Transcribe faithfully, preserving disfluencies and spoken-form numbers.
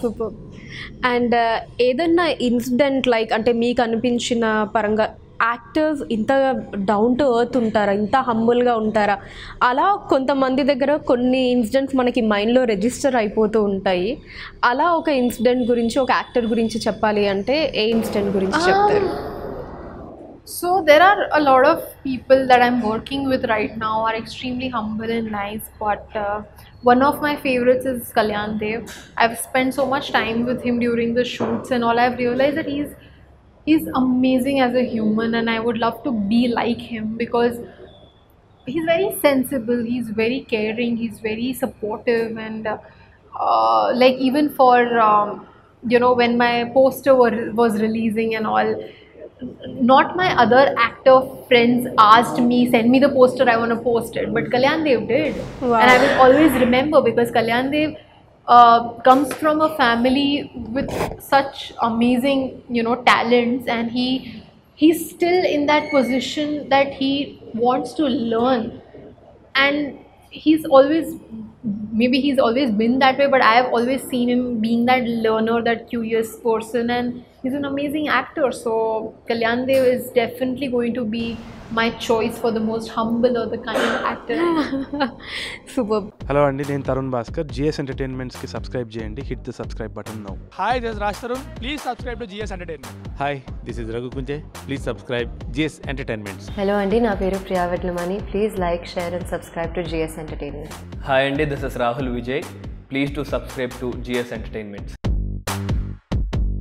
Super. And ఏదన్నా incident like అంటే మీకు అనిపించిన పరంగా యాక్టర్స్ ఇంత డౌన్ టు ఎర్త్ ఉంటారా, ఇంత హంబుల్గా ఉంటారా? అలా కొంతమంది దగ్గర కొన్ని ఇన్సిడెంట్స్ మనకి మైండ్లో రిజిస్టర్ అయిపోతూ ఉంటాయి. అలా ఒక ఇన్సిడెంట్ గురించి ఒక యాక్టర్ గురించి చెప్పాలి అంటే ఏ ఇన్సిడెంట్ గురించి చెప్తారు? So there are a lot of people that I'm working with right now are extremely humble and nice, but uh, one of my favorites is Kalyan Dev. I've spent so much time with him during the shoots and all. I've realized that he's he's amazing as a human, and I would love to be like him because he's very sensible, he's very caring, he's very supportive, and uh, uh, like even for um, you know, when my poster were, was releasing and all, not my other actor friends asked me, send me the poster, I want to post it, but Kalyan Dev did. Wow. And I will always remember because Kalyan Dev uh, comes from a family with such amazing, you know, talents, and he he's still in that position that he wants to learn, and he's always, maybe he's always been that way, but I have always seen him being that learner, that curious person, and he's an amazing actor. So Kalyan Dev is definitely going to be my choice for the most humble or the kind actor. Super. Hello అండి, నేను Tarun Bhaskar. GS ఎంటర్టైన్మెంట్స్కి subscribe చేయండి. Hit the subscribe button now. Hi, this is Raj Tarun. Please subscribe to GS entertainment. Hi, this is Raghu Kunje. Please subscribe GS entertainments. Hello అండి, నా పేరు Priya Vedlamani. Please like, share and subscribe to GS entertainment. Hi అండి, this is Rahul Vijay. Please to subscribe to GS entertainments.